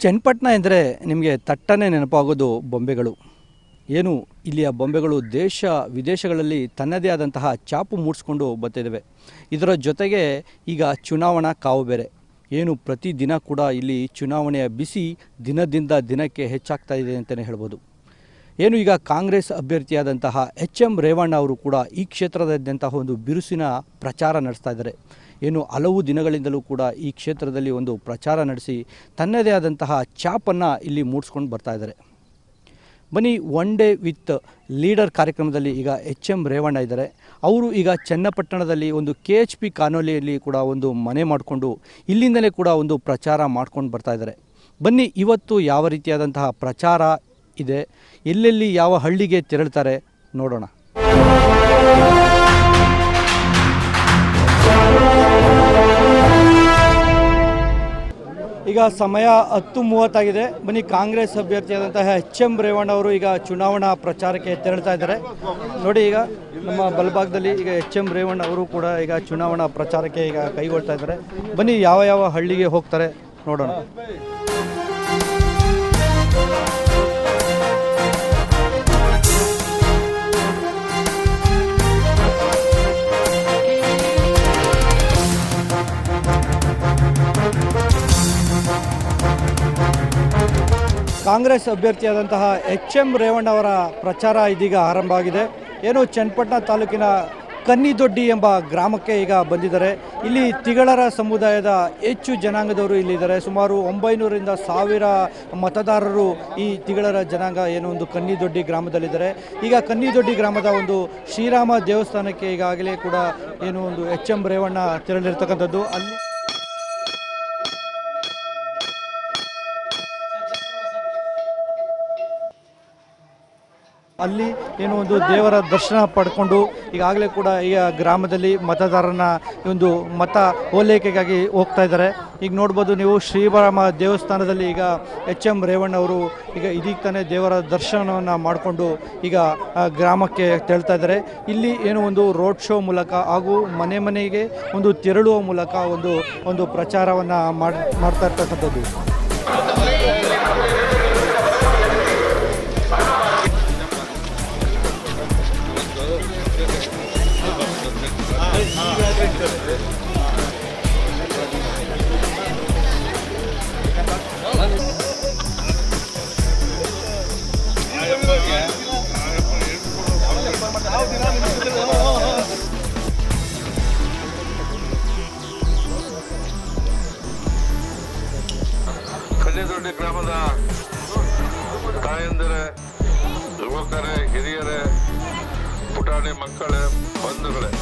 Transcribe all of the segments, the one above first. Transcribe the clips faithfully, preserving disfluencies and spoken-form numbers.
ಚನ್ನಪಟ್ಟಣ ಎಂದರೆ ನಿಮಗೆ ತಟ್ಟನೆ ನೆನಪಾಗೋದು ಬೊಂಬೆಗಳು. ಏನು ಇಲ್ಲಿಯ ಬೊಂಬೆಗಳು ದೇಶ ವಿದೇಶಗಳಲ್ಲಿ ತನ್ನದೇ ಆದಂತಹ ಛಾಪು ಮೂಡಿಸ್ಕೊಂಡು ಬರ್ತಿದ್ದಾವೆ. ಇದರ ಜೊತೆಗೆ ಈಗ ಚುನಾವಣಾ ಕಾವು ಬೇರೆ. ಏನು ಪ್ರತಿದಿನ ಕೂಡ ಇಲ್ಲಿ ಚುನಾವಣೆಯ ಬಿಸಿ ದಿನದಿಂದ ದಿನಕ್ಕೆ ಹೆಚ್ಚಾಗ್ತಾ ಇದೆ ಅಂತಲೇ ಹೇಳ್ಬೋದು. ಏನು ಈಗ ಕಾಂಗ್ರೆಸ್ ಅಭ್ಯರ್ಥಿಯಾದಂತಹ ಎಚ್ ಎಂ ರೇವಣ್ಣ ಅವರು ಕೂಡ ಈ ಕ್ಷೇತ್ರದಾದ್ಯಂತಹ ಒಂದು ಬಿರುಸಿನ ಪ್ರಚಾರ ನಡೆಸ್ತಾ ಇದ್ದಾರೆ. ಏನು ಹಲವು ದಿನಗಳಿಂದಲೂ ಕೂಡ ಈ ಕ್ಷೇತ್ರದಲ್ಲಿ ಒಂದು ಪ್ರಚಾರ ನಡೆಸಿ ತನ್ನದೇ ಆದಂತಹ ಛಾಪನ್ನು ಇಲ್ಲಿ ಮೂಡಿಸ್ಕೊಂಡು ಬರ್ತಾ ಇದ್ದಾರೆ. ಬನ್ನಿ, ಒನ್ ಡೇ ವಿತ್ ಲೀಡರ್ ಕಾರ್ಯಕ್ರಮದಲ್ಲಿ ಈಗ ಎಚ್ ಎಂ ರೇವಣ್ಣ ಇದ್ದಾರೆ. ಅವರು ಈಗ ಚನ್ನಪಟ್ಟಣದಲ್ಲಿ ಒಂದು ಕೆ ಎಚ್ ಪಿ ಕಾನೋಲಿಯಲ್ಲಿ ಕೂಡ ಒಂದು ಮನೆ ಮಾಡಿಕೊಂಡು ಇಲ್ಲಿಂದಲೇ ಕೂಡ ಒಂದು ಪ್ರಚಾರ ಮಾಡ್ಕೊಂಡು ಬರ್ತಾ ಇದ್ದಾರೆ. ಬನ್ನಿ, ಇವತ್ತು ಯಾವ ರೀತಿಯಾದಂತಹ ಪ್ರಚಾರ ಇದೆ, ಎಲ್ಲೆಲ್ಲಿ ಯಾವ ಹಳ್ಳಿಗೆ ತೆರಳ್ತಾರೆ ನೋಡೋಣ. ಈಗ ಸಮಯ ಹತ್ತು ಮೂವತ್ತಾಗಿದೆ. ಬನ್ನಿ, ಕಾಂಗ್ರೆಸ್ ಅಭ್ಯರ್ಥಿಯಾದಂತಹ ಎಚ್ ಎಂ ರೇವಣ್ಣ ಅವರು ಈಗ ಚುನಾವಣಾ ಪ್ರಚಾರಕ್ಕೆ ತೆರಳ್ತಾ ಇದ್ದಾರೆ. ನೋಡಿ, ಈಗ ನಮ್ಮ ಬಲಭಾಗದಲ್ಲಿ ಈಗ ಎಚ್ ಎಂ ರೇವಣ್ಣ ಅವರು ಕೂಡ ಈಗ ಚುನಾವಣಾ ಪ್ರಚಾರಕ್ಕೆ ಈಗ ಕೈಗೊಳ್ತಾ ಇದ್ದಾರೆ. ಬನ್ನಿ, ಯಾವ ಯಾವ ಹಳ್ಳಿಗೆ ಹೋಗ್ತಾರೆ ನೋಡೋಣ. ಕಾಂಗ್ರೆಸ್ ಅಭ್ಯರ್ಥಿಯಾದಂತಹ ಎಚ್ ಎಂ ರೇವಣ್ಣ ಅವರ ಪ್ರಚಾರ ಇದೀಗ ಆರಂಭ ಆಗಿದೆ. ಏನು ಚನ್ನಪಟ್ಟಣ ತಾಲೂಕಿನ ಕನ್ನಿದೊಡ್ಡಿ ಎಂಬ ಗ್ರಾಮಕ್ಕೆ ಈಗ ಬಂದಿದ್ದಾರೆ. ಇಲ್ಲಿ ತಿಗಳರ ಸಮುದಾಯದ ಹೆಚ್ಚು ಜನಾಂಗದವರು ಇಲ್ಲಿದ್ದಾರೆ. ಸುಮಾರು ಒಂಬೈನೂರಿಂದ ಸಾವಿರ ಮತದಾರರು ಈ ತಿಗಳರ ಜನಾಂಗ ಏನು ಒಂದು ಕನ್ನಿದೊಡ್ಡಿ ಗ್ರಾಮದಲ್ಲಿದ್ದಾರೆ. ಈಗ ಕನ್ನಿದೊಡ್ಡಿ ಗ್ರಾಮದ ಒಂದು ಶ್ರೀರಾಮ ದೇವಸ್ಥಾನಕ್ಕೆ ಈಗಾಗಲೇ ಕೂಡ ಏನು ಒಂದು ಎಚ್ ಎಂ ರೇವಣ್ಣ ತೆರಳಿರ್ತಕ್ಕಂಥದ್ದು. ಅಲ್ಲಿ ಅಲ್ಲಿ ಏನು ಒಂದು ದೇವರ ದರ್ಶನ ಪಡ್ಕೊಂಡು ಈಗಾಗಲೇ ಕೂಡ ಈಗ ಗ್ರಾಮದಲ್ಲಿ ಮತದಾರನ ಒಂದು ಮತ ಓಲೈಕೆಗಾಗಿ ಹೋಗ್ತಾ ಇದ್ದಾರೆ. ಈಗ ನೋಡ್ಬೋದು ನೀವು, ಶ್ರೀರಾಮ ದೇವಸ್ಥಾನದಲ್ಲಿ ಈಗ ಎಚ್ ಎಂ ರೇವಣ್ಣ ಅವರು ಈಗ ಇದೀಗ ತಾನೇ ದೇವರ ದರ್ಶನವನ್ನು ಮಾಡಿಕೊಂಡು ಈಗ ಗ್ರಾಮಕ್ಕೆ ತೆರಳ್ತಾ ಇದ್ದಾರೆ. ಇಲ್ಲಿ ಏನು ಒಂದು ರೋಡ್ ಶೋ ಮೂಲಕ ಹಾಗೂ ಮನೆ ಮನೆಗೆ ಒಂದು ತೆರಳುವ ಮೂಲಕ ಒಂದು ಒಂದು ಪ್ರಚಾರವನ್ನು ಮಾಡಿ ಮಾಡ್ತಾ ಇರ್ತಕ್ಕಂಥದ್ದು. ಕನ್ನಿದೊಡ್ಡಿ ಗ್ರಾಮದ ತಾಯಂದಿರೇ, ಯುವಕರೇ, ಹಿರಿಯರೇ, ಪುಟಾಣಿ ಮಕ್ಕಳೇ, ಬಂಧುಗಳೇ,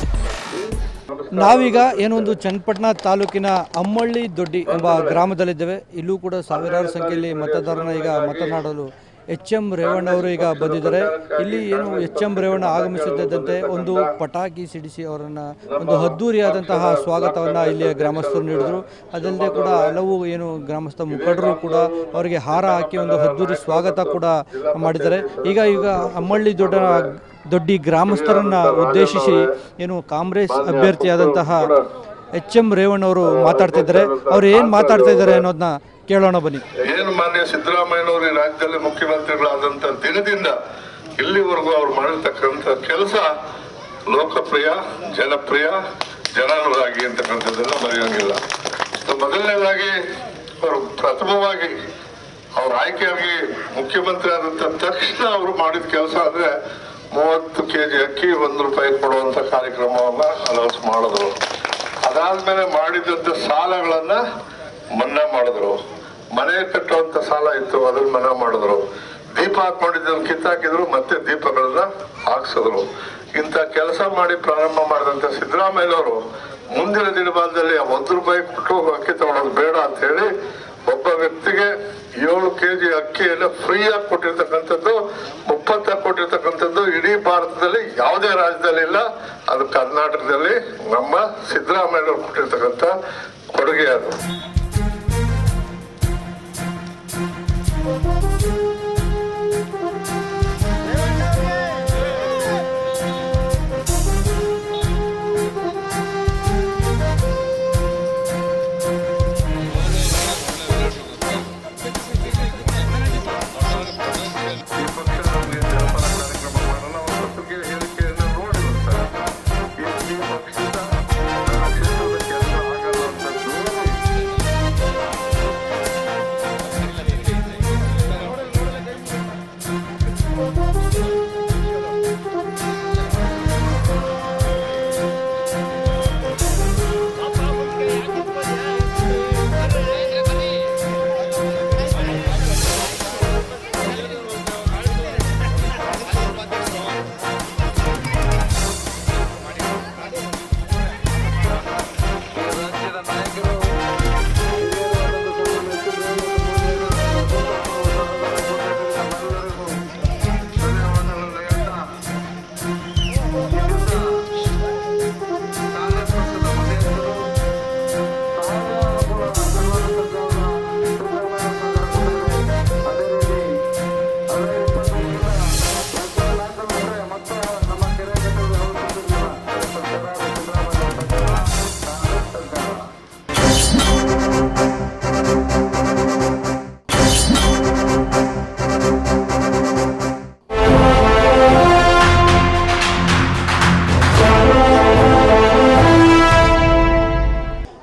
ನಾವೀಗ ಏನೊಂದು ಚನ್ನಪಟ್ಟಣ ತಾಲೂಕಿನ ಅಮ್ಮಳ್ಳಿ ದೊಡ್ಡಿ ಎಂಬ ಗ್ರಾಮದಲ್ಲಿದ್ದೇವೆ. ಇಲ್ಲೂ ಕೂಡ ಸಾವಿರಾರು ಸಂಖ್ಯೆಯಲ್ಲಿ ಮತದಾರನ ಈಗ ಮಾತನಾಡಲು ಎಚ್ ಎಂ ರೇವಣ್ಣ ಅವರು ಈಗ ಬಂದಿದ್ದಾರೆ. ಇಲ್ಲಿ ಏನು ಎಚ್ ಎಂ ರೇವಣ್ಣ ಆಗಮಿಸುತ್ತಿದ್ದಂತೆ ಒಂದು ಪಟಾಕಿ ಸಿಡಿಸಿ ಅವರನ್ನು ಒಂದು ಅದ್ದೂರಿಯಾದಂತಹ ಸ್ವಾಗತವನ್ನು ಇಲ್ಲಿಯ ಗ್ರಾಮಸ್ಥರು ನೀಡಿದರು. ಅದಲ್ಲದೆ ಕೂಡ ಹಲವು ಏನು ಗ್ರಾಮಸ್ಥ ಮುಖಂಡರು ಕೂಡ ಅವರಿಗೆ ಹಾರ ಹಾಕಿ ಒಂದು ಅದ್ದೂರಿ ಸ್ವಾಗತ ಕೂಡ ಮಾಡಿದ್ದಾರೆ. ಈಗ ಈಗ ಅಮ್ಮಳ್ಳಿ ದೊಡ್ಡ ದೊಡ್ಡಿ ಗ್ರಾಮಸ್ಥರನ್ನ ಉದ್ದೇಶಿಸಿ ಏನು ಕಾಂಗ್ರೆಸ್ ಅಭ್ಯರ್ಥಿಯಾದಂತಹ ಎಚ್ ಎಂ ರೇವಣ್ಣ ಅವರು ಮಾತಾಡ್ತಿದ್ದಾರೆ. ಅವ್ರು ಏನು ಮಾತಾಡ್ತಾ ಇದ್ದಾರೆ ಅನ್ನೋದನ್ನ ಕೇಳೋಣ ಬನ್ನಿ. ಏನು ಮಾನ್ಯ ಸಿದ್ದರಾಮಯ್ಯನವರು ಈ ರಾಜ್ಯದಲ್ಲಿ ಮುಖ್ಯಮಂತ್ರಿಗಳಾದಂತ ದಿನದಿಂದ ಇಲ್ಲಿವರೆಗೂ ಅವ್ರು ಮಾಡಿರ್ತಕ್ಕಂಥ ಕೆಲಸ ಲೋಕಪ್ರಿಯ, ಜನಪ್ರಿಯ, ಜನಾನುರಾಗಿ ಅಂತಕ್ಕಂಥದ್ದೆಲ್ಲ ಮರೆಯೋಂಗಿಲ್ಲ. ಮೊದಲನೇದಾಗಿ ಅವರು ಪ್ರಥಮವಾಗಿ ಅವ್ರ ಆಯ್ಕೆಯಾಗಿ ಮುಖ್ಯಮಂತ್ರಿ ಆದಂತ ತಕ್ಷಣ ಅವರು ಮಾಡಿದ ಕೆಲಸ ಅಂದ್ರೆ ಮೂವತ್ತು ಕೆ ಜಿ ಅಕ್ಕಿ ಒಂದು ರೂಪಾಯಿ ಕೊಡುವಂತ ಕಾರ್ಯಕ್ರಮವನ್ನ ಅನೌನ್ಸ್ ಮಾಡಿದ್ರು. ಅದಾದ್ಮೇಲೆ ಮಾಡಿದಂತ ಸಾಲಗಳನ್ನ ಮನ್ನಾ ಮಾಡಿದ್ರು. ಮನೆ ಕಟ್ಟುವಂತ ಸಾಲ ಇತ್ತು, ಅದನ್ನ ಮನ್ನಾ ಮಾಡಿದ್ರು. ದೀಪ ಹಾಕೊಂಡಿದ್ದನ್ನು ಕಿತ್ತಾಕಿದ್ರು, ಮತ್ತೆ ದೀಪಗಳನ್ನ ಹಾಕ್ಸಿದ್ರು. ಇಂಥ ಕೆಲಸ ಮಾಡಿ ಪ್ರಾರಂಭ ಮಾಡಿದಂತ ಸಿದ್ದರಾಮಯ್ಯನವರು ಮುಂದಿನ ದಿನಮಾನದಲ್ಲಿ ಒಂದು ರೂಪಾಯಿ ಕೊಟ್ಟು ಅಕ್ಕಿ ತಗೊಳ್ಳೋದು ಬೇಡ ಅಂತ ಹೇಳಿ ಒಬ್ಬ ವ್ಯಕ್ತಿಗೆ ಏಳು ಕೆಜಿ ಅಕ್ಕಿಯನ್ನು ಫ್ರೀಯಾಗಿ ಕೊಟ್ಟಿರ್ತಕ್ಕಂಥದ್ದು, ಮುಪ್ಪತ್ತಾಗಿ ಕೊಟ್ಟಿರ್ತಕ್ಕಂಥದ್ದು ಇಡೀ ಭಾರತದಲ್ಲಿ ಯಾವುದೇ ರಾಜ್ಯದಲ್ಲಿ ಇಲ್ಲ. ಅದು ಕರ್ನಾಟಕದಲ್ಲಿ ನಮ್ಮ ಸಿದ್ದರಾಮಯ್ಯನವರು ಕೊಟ್ಟಿರ್ತಕ್ಕಂಥ ಕೊಡುಗೆ ಅದು.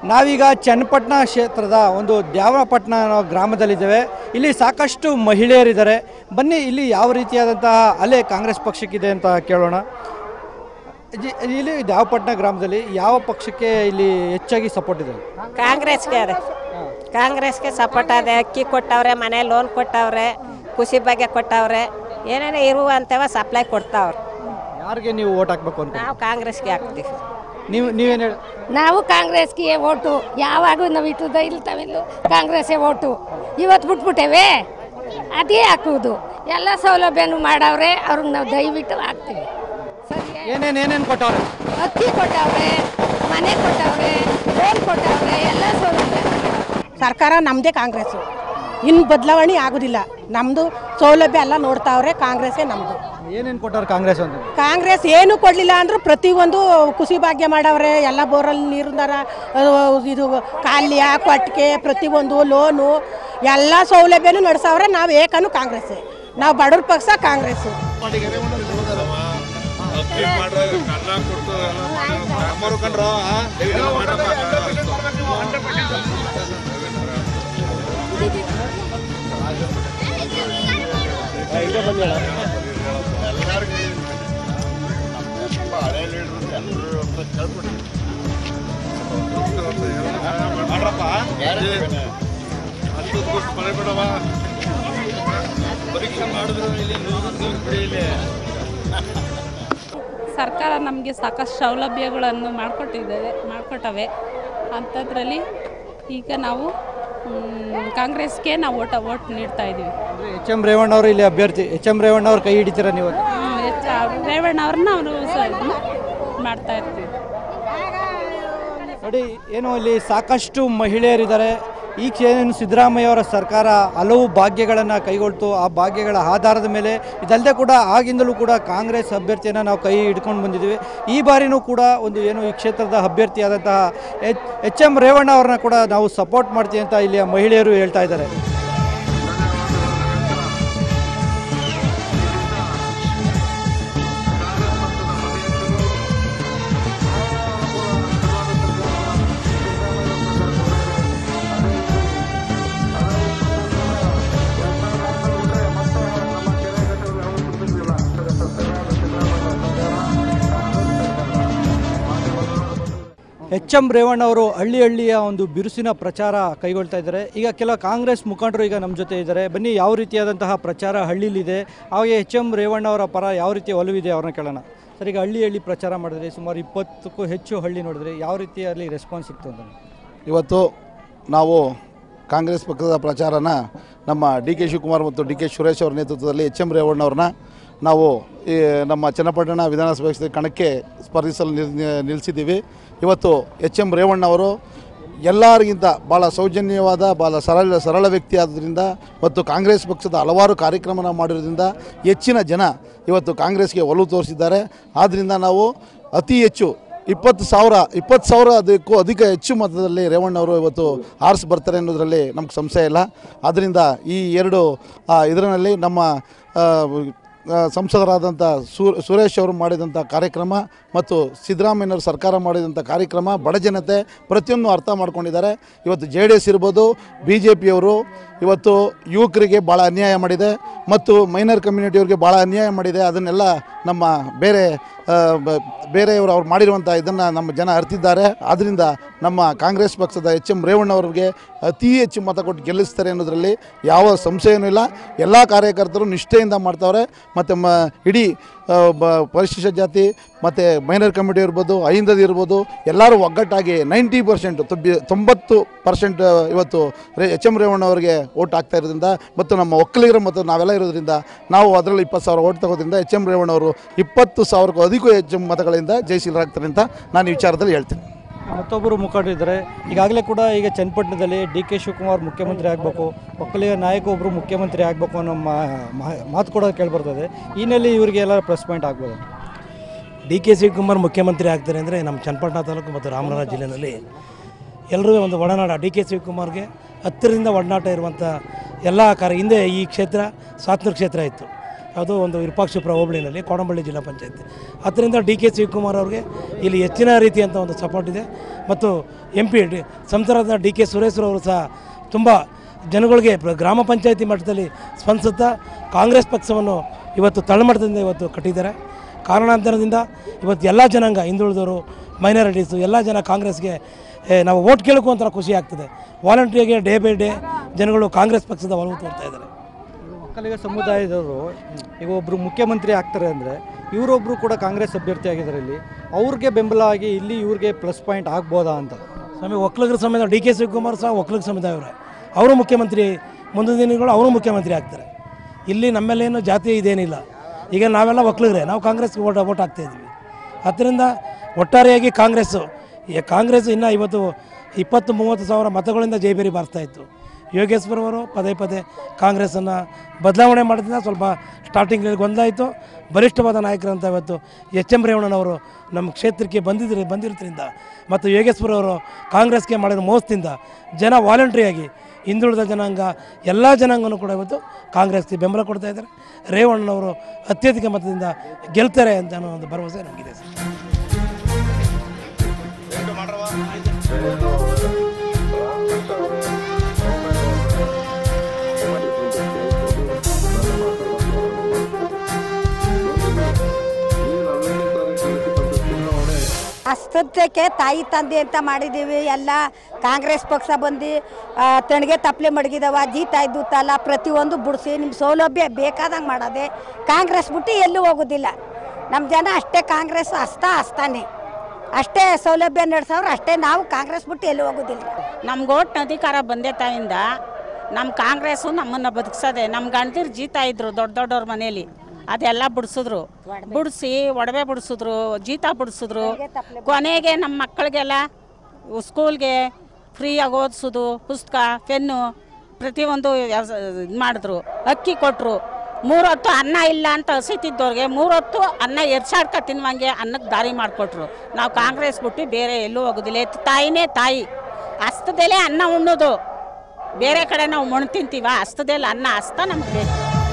ನಾವೀಗ ಚನ್ನಪಟ್ಟಣ ಕ್ಷೇತ್ರದ ಒಂದು ದ್ಯಾವಪಟ್ಟಣ ಅನ್ನೋ ಗ್ರಾಮದಲ್ಲಿದ್ದೇವೆ. ಇಲ್ಲಿ ಸಾಕಷ್ಟು ಮಹಿಳೆಯರಿದ್ದಾರೆ. ಬನ್ನಿ ಇಲ್ಲಿ ಯಾವ ರೀತಿಯಾದಂತಹ ಅಲೆ ಕಾಂಗ್ರೆಸ್ ಪಕ್ಷಕ್ಕಿದೆ ಅಂತ ಕೇಳೋಣ. ಇಲ್ಲಿ ದ್ಯಾವಪಟ್ಟಣ ಗ್ರಾಮದಲ್ಲಿ ಯಾವ ಪಕ್ಷಕ್ಕೆ ಇಲ್ಲಿ ಹೆಚ್ಚಾಗಿ ಸಪೋರ್ಟ್ ಇದೆ? ಕಾಂಗ್ರೆಸ್ಗೆ ಅದೇ ಕಾಂಗ್ರೆಸ್ಗೆ ಸಪೋರ್ಟ್ ಅದೇ. ಅಕ್ಕಿ ಕೊಟ್ಟವ್ರೆ, ಮನೆ ಲೋನ್ ಕೊಟ್ಟವ್ರೆ, ಖುಷಿ ಬಗ್ಗೆ ಕೊಟ್ಟವ್ರೆ, ಏನೇನೋ ಇರುವಂತವ ಸಪ್ಲೈ ಕೊಡ್ತಾವ್ರೆ. ಯಾರಿಗೆ ನೀವು ಓಟ್ ಹಾಕ್ಬೇಕು ಅಂತ? ನಾವು ಕಾಂಗ್ರೆಸ್ಗೆ ಹಾಕ್ತೀವಿ. ನೀವು ನೀವೇನು ಹೇಳಿ? ನಾವು ಕಾಂಗ್ರೆಸ್ಗೆ ಓಟು. ಯಾವಾಗೂ ನಾವು ಇಟ್ಟು ಇಲ್ತಾವಿಲ್ಲ ಕಾಂಗ್ರೆಸ್ಸೇ ಓಟು. ಇವತ್ತು ಬಿಟ್ಬಿಟ್ಟೇವೆ, ಅದೇ ಹಾಕುವುದು. ಎಲ್ಲ ಸೌಲಭ್ಯನೂ ಮಾಡವ್ರೆ, ಅವ್ರಿಗೆ ನಾವು ದಯವಿಟ್ಟು ಹಾಕ್ತೀವಿ. ಏನೇನು ಏನೇನು ಕೊಟ್ಟವ್ರೆ? ಅಕ್ಕಿ ಕೊಟ್ಟವ್ರೆ, ಮನೆ ಕೊಟ್ಟವ್ರೆ, ಲೋನ್ ಕೊಟ್ಟವ್ರೆ, ಎಲ್ಲ ಸೌಲಭ್ಯ. ಸರ್ಕಾರ ನಮ್ಮದೇ ಕಾಂಗ್ರೆಸ್ಸು, ಇನ್ನು ಬದಲಾವಣೆ ಆಗೋದಿಲ್ಲ. ನಮ್ಮದು ಸೌಲಭ್ಯ ಎಲ್ಲ ನೋಡ್ತಾವ್ರೆ, ಕಾಂಗ್ರೆಸ್ಸೇ ನಮ್ಮದು. ಏನೇನು ಕೊಟ್ಟವ್ರೆ ಕಾಂಗ್ರೆಸ್ ಅಂತ? ಕಾಂಗ್ರೆಸ್ ಏನು ಕೊಡಲಿಲ್ಲ ಅಂದರೂ ಪ್ರತಿಯೊಂದು ಖುಷಿ ಭಾಗ್ಯ ಮಾಡವ್ರೆ. ಎಲ್ಲ ಬೋರಲ್ಲಿ ನೀರುದಾರ, ಇದು ಕಾಲ್ಯ ಕೊಟ್ಟಿಗೆ, ಪ್ರತಿಯೊಂದು ಲೋನು ಎಲ್ಲ ಸೌಲಭ್ಯನೂ ನಡೆಸವ್ರೆ. ನಾವು ಏಕನು ಕಾಂಗ್ರೆಸ್ಸೇ, ನಾವು ಬಡವ್ರ ಪಕ್ಷ ಕಾಂಗ್ರೆಸ್ಸು. ಸರ್ಕಾರ ನಮಗೆ ಸಾಕಷ್ಟು ಸೌಲಭ್ಯಗಳನ್ನು ಮಾಡಿಕೊಟ್ಟಿದ್ದೇವೆ ಮಾಡಿಕೊಟ್ಟವೆ ಅಂಥದ್ರಲ್ಲಿ ಈಗ ನಾವು ಕಾಂಗ್ರೆಸ್ಗೆ ನಾವು ಓಟ ಓಟ್ ನೀಡ್ತಾ ಇದ್ದೀವಿ. ಎಚ್ ಎಂ ರೇವಣ್ಣ ಅವರು ಇಲ್ಲಿ ಅಭ್ಯರ್ಥಿ. ಎಚ್ ಎಂ ರೇವಣ್ಣ ಅವ್ರು ಕೈ ಹಿಡಿತೀರಾ ನೀವು? ಎಚ್ ರೇವಣ್ಣ ಅವ್ರನ್ನ ಅವರು ಮಾಡ್ತಾ ಇರ್ತೀವಿ. ನೋಡಿ, ಏನು ಇಲ್ಲಿ ಸಾಕಷ್ಟು ಮಹಿಳೆಯರಿದ್ದಾರೆ. ಈ ಏನು ಸಿದ್ದರಾಮಯ್ಯ ಅವರ ಸರ್ಕಾರ ಹಲವು ಭಾಗ್ಯಗಳನ್ನು ಕೈಗೊಳ್ತು. ಆ ಭಾಗ್ಯಗಳ ಆಧಾರದ ಮೇಲೆ ಇದಲ್ಲದೆ ಕೂಡ ಆಗಿಂದಲೂ ಕೂಡ ಕಾಂಗ್ರೆಸ್ ಅಭ್ಯರ್ಥಿಯನ್ನು ನಾವು ಕೈ ಹಿಡ್ಕೊಂಡು ಬಂದಿದ್ದೀವಿ. ಈ ಬಾರಿನೂ ಕೂಡ ಒಂದು ಏನು ಈ ಕ್ಷೇತ್ರದ ಅಭ್ಯರ್ಥಿಯಾದಂತಹ ಎಚ್ ಎಚ್ ಎಂ ರೇವಣ್ಣ ಅವ್ರನ್ನ ಕೂಡ ನಾವು ಸಪೋರ್ಟ್ ಮಾಡ್ತೀವಿ ಅಂತ ಇಲ್ಲಿಯ ಮಹಿಳೆಯರು ಹೇಳ್ತಾ ಇದ್ದಾರೆ. ಎಚ್ ಎಂ ರೇವಣ್ಣ ಅವರು ಹಳ್ಳಿ ಹಳ್ಳಿಯ ಒಂದು ಬಿರುಸಿನ ಪ್ರಚಾರ ಕೈಗೊಳ್ತಾ ಇದ್ದಾರೆ. ಈಗ ಕೆಲ ಕಾಂಗ್ರೆಸ್ ಮುಖಂಡರು ಈಗ ನಮ್ಮ ಜೊತೆ ಇದ್ದಾರೆ. ಬನ್ನಿ ಯಾವ ರೀತಿಯಾದಂತಹ ಪ್ರಚಾರ ಹಳ್ಳಿಲಿದೆ, ಹಾಗೆ ಎಚ್ ಎಂ ರೇವಣ್ಣ ಅವರ ಪರ ಯಾವ ರೀತಿಯ ಒಲವಿದೆ ಅವ್ರನ್ನ ಕೇಳೋಣ. ಸರ್, ಈಗ ಹಳ್ಳಿ ಹಳ್ಳಿ ಪ್ರಚಾರ ಮಾಡಿದ್ರೆ ಸುಮಾರು ಇಪ್ಪತ್ತಕ್ಕೂ ಹೆಚ್ಚು ಹಳ್ಳಿ ನೋಡಿದ್ರೆ ಯಾವ ರೀತಿಯಲ್ಲಿ ರೆಸ್ಪಾನ್ಸ್ ಸಿಕ್ತು ಅಂತ? ಇವತ್ತು ನಾವು ಕಾಂಗ್ರೆಸ್ ಪಕ್ಷದ ಪ್ರಚಾರನ ನಮ್ಮ ಡಿ ಕೆ ಶಿವಕುಮಾರ್ ಮತ್ತು ಡಿ ಕೆ ಸುರೇಶ್ ಅವರ ನೇತೃತ್ವದಲ್ಲಿ ಎಚ್ ಎಂ ರೇವಣ್ಣವ್ರನ್ನ ನಾವು ಈ ನಮ್ಮ ಚನ್ನಪಟ್ಟಣ ವಿಧಾನಸಭೆ ಕ್ಷೇತ್ರದ ಕಣಕ್ಕೆ ಸ್ಪರ್ಧಿಸಲು ನಿಲ್ಲಿಸಿದ್ದೀವಿ. ಇವತ್ತು ಎಚ್ ಎಂ ರೇವಣ್ಣವರು ಎಲ್ಲರಿಗಿಂತ ಭಾಳ ಸೌಜನ್ಯವಾದ ಭಾಳ ಸರಳ ಸರಳ ವ್ಯಕ್ತಿ ಆದ್ದರಿಂದ ಮತ್ತು ಕಾಂಗ್ರೆಸ್ ಪಕ್ಷದ ಹಲವಾರು ಕಾರ್ಯಕ್ರಮನ ಮಾಡಿರೋದ್ರಿಂದ ಹೆಚ್ಚಿನ ಜನ ಇವತ್ತು ಕಾಂಗ್ರೆಸ್ಗೆ ಒಲವು ತೋರಿಸಿದ್ದಾರೆ. ಆದ್ದರಿಂದ ನಾವು ಅತಿ ಹೆಚ್ಚು ಇಪ್ಪತ್ತು ಸಾವಿರ ಇಪ್ಪತ್ತು ಸಾವಿರ ಅದಕ್ಕೂ ಅಧಿಕ ಹೆಚ್ಚು ಮತದಲ್ಲಿ ರೇವಣ್ಣವರು ಇವತ್ತು ಆರಿಸಿ ಬರ್ತಾರೆ ಅನ್ನೋದರಲ್ಲಿ ನಮ್ಗೆ ಸಂಶಯ ಇಲ್ಲ. ಆದ್ದರಿಂದ ಈ ಎರಡು ಇದರಲ್ಲಿ ನಮ್ಮ ಸಂಸದರಾದಂಥ ಸುರೇಶ್ ಅವರು ಮಾಡಿದಂಥ ಕಾರ್ಯಕ್ರಮ ಮತ್ತು ಸಿದ್ದರಾಮಯ್ಯನವರು ಸರ್ಕಾರ ಮಾಡಿದಂಥ ಕಾರ್ಯಕ್ರಮ ಬಡ ಜನತೆ ಪ್ರತಿಯೊಂದು ಅರ್ಥ ಮಾಡ್ಕೊಂಡಿದ್ದಾರೆ. ಇವತ್ತು ಜೆ ಡಿ ಎಸ್ ಇರ್ಬೋದು, ಬಿ ಜೆ ಪಿಯವರು ಇವತ್ತು ಯುವಕರಿಗೆ ಭಾಳ ಅನ್ಯಾಯ ಮಾಡಿದೆ ಮತ್ತು ಮೈನರ್ ಕಮ್ಯುನಿಟಿಯವ್ರಿಗೆ ಭಾಳ ಅನ್ಯಾಯ ಮಾಡಿದೆ. ಅದನ್ನೆಲ್ಲ ನಮ್ಮ ಬೇರೆ ಬೇರೆಯವರು ಅವ್ರು ಮಾಡಿರುವಂಥ ಇದನ್ನು ನಮ್ಮ ಜನ ಅರ್ತಿದ್ದಾರೆ. ಆದ್ದರಿಂದ ನಮ್ಮ ಕಾಂಗ್ರೆಸ್ ಪಕ್ಷದ ಎಚ್ ಎಂ ರೇವಣ್ಣವ್ರಿಗೆ ಅತಿ ಹೆಚ್ಚು ಮತ ಕೊಟ್ಟು ಗೆಲ್ಲಿಸ್ತಾರೆ ಅನ್ನೋದರಲ್ಲಿ ಯಾವ ಸಂಶಯವೂ ಇಲ್ಲ. ಎಲ್ಲ ಕಾರ್ಯಕರ್ತರು ನಿಷ್ಠೆಯಿಂದ ಮಾಡ್ತಾವ್ರೆ. ಮತ್ತು ಮ ಇಡೀ ಪರಿಶಿಷ್ಟ ಜಾತಿ ಮತ್ತು ಮೈನರ್ ಕಮಿಟಿ ಇರ್ಬೋದು, ಐಂದದಿ ಇರ್ಬೋದು, ಎಲ್ಲರೂ ಒಗ್ಗಟ್ಟಾಗಿ ನೈಂಟಿ ಪರ್ಸೆಂಟ್ ತೊಂಬತ್ತು ಪರ್ಸೆಂಟ್ ಇವತ್ತು ರೇ ಎಚ್ ಎಂ ರೇವಣ್ಣವ್ರಿಗೆ ಓಟ್ ಆಗ್ತಾ ಇರೋದ್ರಿಂದ ಮತ್ತು ನಮ್ಮ ಒಕ್ಕಲಿಗರು ಮತ್ತು ನಾವೆಲ್ಲ ಇರೋದ್ರಿಂದ ನಾವು ಅದರಲ್ಲಿ ಇಪ್ಪತ್ತು ಸಾವಿರ ಓಟ್ ತಗೋದ್ರಿಂದ ಎಚ್ ಎಂ ರೇವಣ್ಣವರು ಇಪ್ಪತ್ತು ಸಾವಿರಕ್ಕೂ ಅಧಿಕ ಹೆಚ್ಚು ಮತಗಳಿಂದ ಜಯಶೀಲರಾಗ್ತಾರೆ ಅಂತ ನಾನು ಈ ವಿಚಾರದಲ್ಲಿ ಹೇಳ್ತೀನಿ. ಮತ್ತೊಬ್ಬರು ಮುಖಂಡರಿದ್ದಾರೆ. ಈಗಾಗಲೇ ಕೂಡ ಈಗ ಚನ್ನಪಟ್ಟಣದಲ್ಲಿ ಡಿ ಕೆ ಶಿವಕುಮಾರ್ ಮುಖ್ಯಮಂತ್ರಿ ಆಗಬೇಕು, ಒಕ್ಕಲಿಗ ನಾಯಕ ಒಬ್ಬರು ಮುಖ್ಯಮಂತ್ರಿ ಆಗಬೇಕು ಅನ್ನೋ ಮಾತು ಕೂಡ ಕೇಳಿಬರ್ತದೆ. ಈ ಹಿನ್ನೆಲೆ ಇವರಿಗೆ ಎಲ್ಲ ಪ್ಲಸ್ ಪಾಯಿಂಟ್ ಆಗ್ಬೋದು. ಡಿ ಕೆ ಶಿವಕುಮಾರ್ ಮುಖ್ಯಮಂತ್ರಿ ಆಗ್ತಾರೆ ಅಂದರೆ ನಮ್ಮ ಚನ್ನಪಟ್ಟಣ ತಾಲೂಕು ಮತ್ತು ರಾಮನಗರ ಜಿಲ್ಲೆಯಲ್ಲಿ ಎಲ್ಲರೂ ಒಂದು ಒಡನಾಟ. ಡಿ ಕೆ ಶಿವಕುಮಾರ್ಗೆ ಹತ್ತಿರದಿಂದ ಒಡನಾಟ ಇರುವಂಥ ಎಲ್ಲ ಕಾರ್ಯ. ಹಿಂದೆ ಈ ಕ್ಷೇತ್ರ ಸ್ವಾತಂತ್ರ್ಯ ಕ್ಷೇತ್ರ ಇತ್ತು. ಯಾವುದೋ ಒಂದು ವಿರೂಪಾಕ್ಷಪುರ ಹೋಬಳಿನಲ್ಲಿ ಕೋಡಂಬಳ್ಳಿ ಜಿಲ್ಲಾ ಪಂಚಾಯತ್. ಅದರಿಂದ ಡಿ ಕೆ ಶಿವಕುಮಾರ್ ಅವ್ರಿಗೆ ಇಲ್ಲಿ ಹೆಚ್ಚಿನ ರೀತಿಯಂಥ ಒಂದು ಸಪೋರ್ಟ್ ಇದೆ. ಮತ್ತು ಎಂ ಪಿ ಡಿ ಸಂಸದರಾದ ಡಿ ಕೆ ಸುರೇಶ್ರವರು ಸಹ ತುಂಬ ಜನಗಳಿಗೆ ಗ್ರಾಮ ಪಂಚಾಯತಿ ಮಟ್ಟದಲ್ಲಿ ಸ್ಪಂದಿಸುತ್ತಾ ಕಾಂಗ್ರೆಸ್ ಪಕ್ಷವನ್ನು ಇವತ್ತು ತಳಮಟ್ಟದಿಂದ ಇವತ್ತು ಕಟ್ಟಿದ್ದಾರೆ. ಕಾರಣಾಂತರದಿಂದ ಇವತ್ತು ಎಲ್ಲ ಜನಾಂಗ, ಹಿಂದುಳಿದವರು, ಮೈನಾರಿಟೀಸು ಎಲ್ಲ ಜನ ಕಾಂಗ್ರೆಸ್ಗೆ ನಾವು ವೋಟ್ ಕೇಳೋಕ್ಕೂ ಒಂಥರ ಖುಷಿ ಆಗ್ತದೆ. ವಾಲಂಟ್ರಿಯಾಗಿ ಡೇ ಬೈ ಡೇ ಜನಗಳು ಕಾಂಗ್ರೆಸ್ ಪಕ್ಷದ ಒಲವು ತೋರ್ತಾ ಇದ್ದಾರೆ. ಒಕ್ಕಲಿಗ ಸಮುದಾಯದವರು ಈಗ ಒಬ್ಬರು ಮುಖ್ಯಮಂತ್ರಿ ಆಗ್ತಾರೆ ಅಂದರೆ ಇವರೊಬ್ಬರು ಕೂಡ ಕಾಂಗ್ರೆಸ್ ಅಭ್ಯರ್ಥಿ ಆಗಿದ್ದಾರೆ. ಇಲ್ಲಿ ಅವ್ರಿಗೆ ಬೆಂಬಲ ಆಗಿ ಇಲ್ಲಿ ಇವ್ರಿಗೆ ಪ್ಲಸ್ ಪಾಯಿಂಟ್ ಆಗ್ಬೋದಾ ಅಂತ. ಸ್ವಾಮಿ, ಒಕ್ಕಲಿಗರ ಸಮುದಾಯ ಡಿ ಕೆ ಶಿವಕುಮಾರ್ ಸಹ ಒಕ್ಕಲಿಗ ಸಮುದಾಯವರೇ, ಅವರು ಮುಖ್ಯಮಂತ್ರಿ, ಮುಂದಿನ ದಿನಗಳು ಅವರು ಮುಖ್ಯಮಂತ್ರಿ ಆಗ್ತಾರೆ. ಇಲ್ಲಿ ನಮ್ಮಲ್ಲೇನು ಜಾತಿ ಇದೇನಿಲ್ಲ. ಈಗ ನಾವೆಲ್ಲ ಒಕ್ಕಲಿಗರೇ, ನಾವು ಕಾಂಗ್ರೆಸ್ಗೆ ಓಟ್ ಓಟ್ ಹಾಕ್ತಾಯಿದ್ವಿ. ಅದರಿಂದ ಒಟ್ಟಾರೆಯಾಗಿ ಕಾಂಗ್ರೆಸ್ಸು ಕಾಂಗ್ರೆಸ್ ಇನ್ನು ಇವತ್ತು ಇಪ್ಪತ್ತು ಮೂವತ್ತು ಸಾವಿರ ಮತಗಳಿಂದ ಜೈಬೇರಿ ಬಾರಿಸ್ತಾಯಿತ್ತು. ಯೋಗೇಶ್ವರ್ ಅವರು ಪದೇ ಪದೇ ಕಾಂಗ್ರೆಸ್ಸನ್ನು ಬದಲಾವಣೆ ಮಾಡೋದ್ರಿಂದ ಸ್ವಲ್ಪ ಸ್ಟಾರ್ಟಿಂಗಲ್ಲಿ ಗೊಂದಲಾಯಿತು. ಬಲಿಷ್ಠವಾದ ನಾಯಕರಂತ ಇವತ್ತು ಎಚ್ ಎಂ ರೇವಣ್ಣನವರು ನಮ್ಮ ಕ್ಷೇತ್ರಕ್ಕೆ ಬಂದಿದ್ರೆ ಬಂದಿರೋದ್ರಿಂದ ಮತ್ತು ಯೋಗೇಶ್ವರ್ ಅವರು ಕಾಂಗ್ರೆಸ್ಗೆ ಮಾಡಿರೋ ಮೋಸದಿಂದ ಜನ ವಾಲಂಟ್ರಿಯಾಗಿ ಹಿಂದುಳಿದ ಜನಾಂಗ ಎಲ್ಲ ಜನಾಂಗನೂ ಕೂಡ ಇವತ್ತು ಕಾಂಗ್ರೆಸ್ಗೆ ಬೆಂಬಲ ಕೊಡ್ತಾ ಇದ್ದಾರೆ. ರೇವಣ್ಣನವರು ಅತ್ಯಧಿಕ ಮತದಿಂದ ಗೆಲ್ತಾರೆ ಅಂತ ಅನ್ನೋ ಒಂದು ಭರವಸೆ ನಮಗಿದೆ ಸರ್. ಅಷ್ಟಕ್ಕೆ ತಾಯಿ ತಂದೆ ಅಂತ ಮಾಡಿದ್ದೀವಿ. ಎಲ್ಲ ಕಾಂಗ್ರೆಸ್ ಪಕ್ಷ ಬಂದು ತಣಿಗೆ ತಪ್ಪಲೆ ಮಡಗಿದವ, ಜೀತಾ ಇದ್ದು ತಲ ಪ್ರತಿಯೊಂದು ಬಿಡಿಸಿ ನಿಮ್ಮ ಸೌಲಭ್ಯ ಬೇಕಾದಂಗೆ ಮಾಡೋದೆ. ಕಾಂಗ್ರೆಸ್ ಬಿಟ್ಟು ಎಲ್ಲೂ ಹೋಗೋದಿಲ್ಲ. ನಮ್ಮ ಜನ ಅಷ್ಟೇ ಕಾಂಗ್ರೆಸ್ ಹಸ್ತಾ ಹಸ್ತಾನೆ ಅಷ್ಟೇ ಸೌಲಭ್ಯ ನಡೆಸೋರು ಅಷ್ಟೇ. ನಾವು ಕಾಂಗ್ರೆಸ್ ಬಿಟ್ಟು ಎಲ್ಲೂ ಹೋಗೋದಿಲ್ಲ. ನಮ್ಗೆ ಓಟ್ ಅಧಿಕಾರ ಬಂದೆ ತಾಯಿಂದ ನಮ್ಮ ಕಾಂಗ್ರೆಸ್ಸು ನಮ್ಮನ್ನು ಬದುಕ್ಸೋದೆ. ನಮ್ಮ ಗಂಡದಿರು ಜೀತಾ ಇದ್ರು ದೊಡ್ಡ ದೊಡ್ಡವ್ರ ಮನೇಲಿ, ಅದೆಲ್ಲ ಬಿಡಿಸಿದ್ರು, ಬಿಡಿಸಿ ಒಡವೆ ಬಿಡಿಸಿದ್ರು, ಜೀತ ಬಿಡಿಸಿದ್ರು. ಕೊನೆಗೆ ನಮ್ಮ ಮಕ್ಕಳಿಗೆಲ್ಲ ಸ್ಕೂಲ್ಗೆ ಫ್ರೀಯಾಗಿ ಓದಿಸೋದು, ಪುಸ್ತಕ, ಪೆನ್ನು ಪ್ರತಿಯೊಂದು ಇದು ಮಾಡಿದ್ರು. ಅಕ್ಕಿ ಕೊಟ್ಟರು. ಮೂರೊತ್ತು ಅನ್ನ ಇಲ್ಲ ಅಂತ ಹಸಿತಿದ್ದವ್ರಿಗೆ ಮೂರೊತ್ತು ಅನ್ನ ಎರ್ಸಾಡ್ಕ ತಿನ್ನುವಂಗೆ ಅನ್ನಕ್ಕೆ ದಾರಿ ಮಾಡಿಕೊಟ್ರು. ನಾವು ಕಾಂಗ್ರೆಸ್ ಬಿಟ್ಟು ಬೇರೆ ಎಲ್ಲೂ ಹೋಗೋದಿಲ್ಲ. ಎತ್ತು ತಾಯಿನೇ ತಾಯಿ. ಹಸ್ತದಲ್ಲೇ ಅನ್ನ ಉಣ್ಣೋದು. ಬೇರೆ ಕಡೆ ನಾವು ಮಣ್ಣು ತಿಂತೀವ, ಹಸ್ತದಲ್ಲಿ ಅನ್ನ ಹಸ್ತ ನಮಗೆ ಬೇಕು.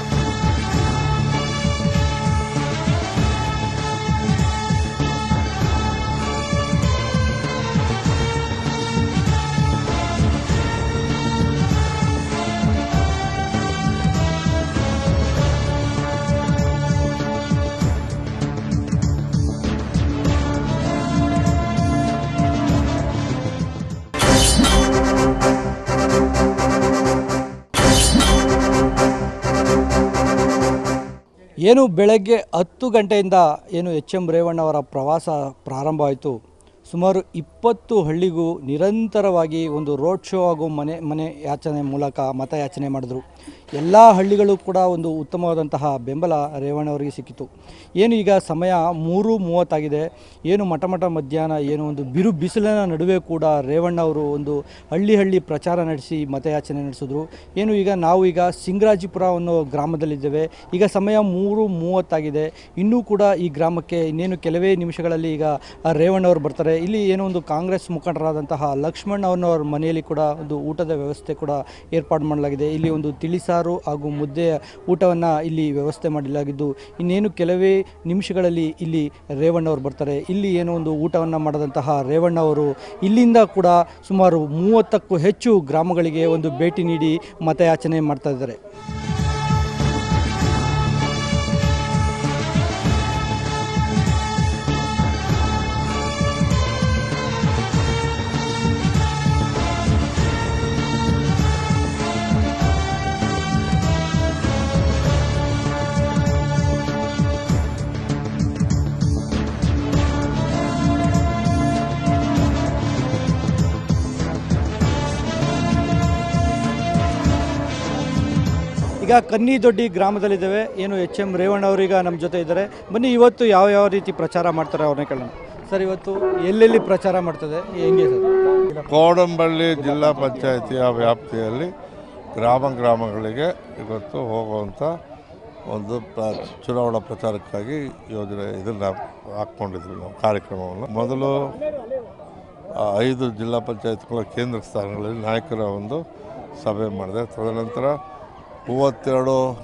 ಏನು ಬೆಳಗ್ಗೆ ಹತ್ತು ಗಂಟೆಯಿಂದ ಏನು ಎಚ್ ಎಂ ರೇವಣ್ಣವರ ಪ್ರವಾಸ ಪ್ರಾರಂಭವಾಯಿತು. ಸುಮಾರು ಇಪ್ಪತ್ತು ಹಳ್ಳಿಗೂ ನಿರಂತರವಾಗಿ ಒಂದು ರೋಡ್ ಶೋ ಹಾಗೂ ಮನೆ ಮನೆ ಯಾಚನೆ ಮೂಲಕ ಮತಯಾಚನೆ ಮಾಡಿದ್ರು. ಎಲ್ಲ ಹಳ್ಳಿಗಳು ಕೂಡ ಒಂದು ಉತ್ತಮವಾದಂತಹ ಬೆಂಬಲ ರೇವಣ್ಣವರಿಗೆ ಸಿಕ್ಕಿತು. ಏನು ಈಗ ಸಮಯ ಮೂರು ಮೂವತ್ತಾಗಿದೆ. ಏನು ಮಠ ಮಠ ಮಧ್ಯಾಹ್ನ ಏನು ಒಂದು ಬಿರು ಬಿಸಿಲಿನ ನಡುವೆ ಕೂಡ ರೇವಣ್ಣವರು ಒಂದು ಹಳ್ಳಿ ಹಳ್ಳಿ ಪ್ರಚಾರ ನಡೆಸಿ ಮತಯಾಚನೆ ನಡೆಸಿದ್ರು. ಏನು ಈಗ ನಾವು ಈಗ ಸಿಂಗರಾಜಿಪುರ ಅನ್ನೋ ಗ್ರಾಮದಲ್ಲಿದ್ದೇವೆ. ಈಗ ಸಮಯ ಮೂರು ಮೂವತ್ತಾಗಿದೆ. ಇನ್ನೂ ಕೂಡ ಈ ಗ್ರಾಮಕ್ಕೆ ಇನ್ನೇನು ಕೆಲವೇ ನಿಮಿಷಗಳಲ್ಲಿ ಈಗ ರೇವಣ್ಣವರು ಬರ್ತಾರೆ. ಇಲ್ಲಿ ಏನೋ ಒಂದು ಕಾಂಗ್ರೆಸ್ ಮುಖಂಡರಾದಂತಹ ಲಕ್ಷ್ಮಣ್ ಅವ್ರವ್ರ ಮನೆಯಲ್ಲಿ ಕೂಡ ಒಂದು ಊಟದ ವ್ಯವಸ್ಥೆ ಕೂಡ ಏರ್ಪಾಡು ಮಾಡಲಾಗಿದೆ. ಇಲ್ಲಿ ಒಂದು ತಿಳಿಸಾರು ಹಾಗೂ ಮುದ್ದೆ ಊಟವನ್ನು ಇಲ್ಲಿ ವ್ಯವಸ್ಥೆ ಮಾಡಲಾಗಿದ್ದು ಇನ್ನೇನು ಕೆಲವೇ ನಿಮಿಷಗಳಲ್ಲಿ ಇಲ್ಲಿ ರೇವಣ್ಣವರು ಬರ್ತಾರೆ. ಇಲ್ಲಿ ಏನೋ ಒಂದು ಊಟವನ್ನು ಮಾಡಿದಂತಹ ರೇವಣ್ಣವರು ಇಲ್ಲಿಂದ ಕೂಡ ಸುಮಾರು ಮೂವತ್ತಕ್ಕೂ ಹೆಚ್ಚು ಗ್ರಾಮಗಳಿಗೆ ಒಂದು ಭೇಟಿ ನೀಡಿ ಮತಯಾಚನೆ ಮಾಡ್ತಾ ಇದ್ದಾರೆ. ಈಗ ಕನ್ನಿದೊಡ್ಡಿ ಗ್ರಾಮದಲ್ಲಿದ್ದೇವೆ. ಏನು ಎಚ್ ಎಂ ರೇವಣ್ಣವರೀಗ ನಮ್ಮ ಜೊತೆ ಇದ್ದಾರೆ. ಬನ್ನಿ ಇವತ್ತು ಯಾವ ಯಾವ ರೀತಿ ಪ್ರಚಾರ ಮಾಡ್ತಾರೆ ಅವ್ರನ್ನೇ ಕೇಳೋಣ. ಸರ್, ಇವತ್ತು ಎಲ್ಲೆಲ್ಲಿ ಪ್ರಚಾರ ಮಾಡ್ತದೆ, ಹೆಂಗೆ ಸರ್? ಕೋಡಂಬಳ್ಳಿ ಜಿಲ್ಲಾ ಪಂಚಾಯಿತಿಯ ವ್ಯಾಪ್ತಿಯಲ್ಲಿ ಗ್ರಾಮ ಗ್ರಾಮಗಳಿಗೆ ಇವತ್ತು ಹೋಗುವಂಥ ಒಂದು ಪ್ರ ಚುನಾವಣಾ ಪ್ರಚಾರಕ್ಕಾಗಿ ಯೋಜನೆ ಇದನ್ನು ಹಾಕ್ಕೊಂಡಿದ್ವಿ ನಾವು ಕಾರ್ಯಕ್ರಮವನ್ನು. ಮೊದಲು ಐದು ಜಿಲ್ಲಾ ಪಂಚಾಯತ್ಗಳ ಕೇಂದ್ರ ಸ್ಥಾನಗಳಲ್ಲಿ ನಾಯಕರ ಒಂದು ಸಭೆ ಮಾಡಿದೆ. ತದನಂತರ ಮೂವತ್ತೆರಡು